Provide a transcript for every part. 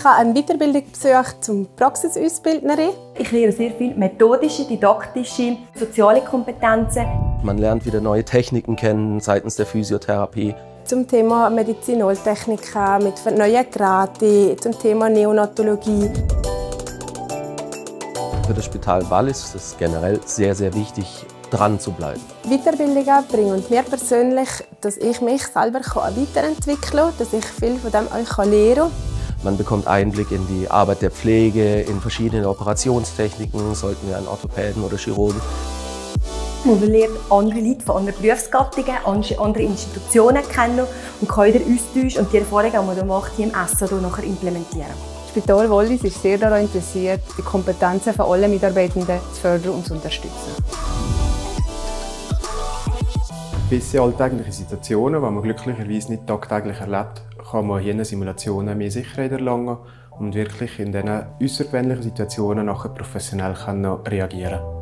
habe eine Weiterbildung besucht zum Praxisausbildnerin. Ich lerne sehr viel methodische, didaktische, soziale Kompetenzen. Man lernt wieder neue Techniken kennen seitens der Physiotherapie. Zum Thema Medizinaltechniken mit neuen Geräten, zum Thema Neonatologie. Für das Spital Wallis ist es generell sehr, sehr wichtig, dran zu bleiben. Weiterbildungen bringen mir persönlich, dass ich mich selber weiterentwickeln kann, dass ich viel von dem euch lernen kann. Man bekommt Einblick in die Arbeit der Pflege, in verschiedene Operationstechniken, sollten wir einen Orthopäden oder Chirurgen. Man lernt andere Leute von anderen Berufsgattungen, andere Institutionen kennen und kann den Austausch und die Erfahrungen, die man hier macht, hier im Essen nachher implementieren. Das Spital Wallis ist sehr daran interessiert, die Kompetenzen von allen Mitarbeitenden zu fördern und zu unterstützen. Gewisse alltägliche Situationen, die man glücklicherweise nicht tagtäglich erlebt, kann man hier in Simulationen mehr Sicherheit erlangen und wirklich in diesen außergewöhnlichen Situationen nachher professionell reagieren können.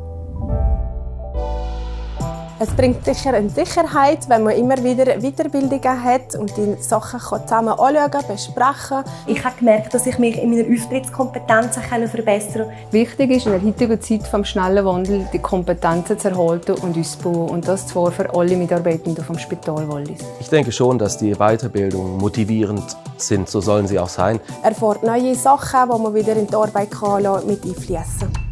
Es bringt sicher eine Sicherheit, wenn man immer wieder Weiterbildungen hat und die Sachen zusammen anschauen, besprechen. Ich habe gemerkt, dass ich mich in meiner Auftrittskompetenzen verbessern kann. Wichtig ist in der heutigen Zeit des schnellen Wandels, die Kompetenzen zu erhalten und auszubauen. Und das zwar für alle Mitarbeitenden vom Spital Wallis. Ich denke schon, dass die Weiterbildungen motivierend sind, so sollen sie auch sein. Er erfährt neue Sachen, die man wieder in die Arbeit mit einfließen kann.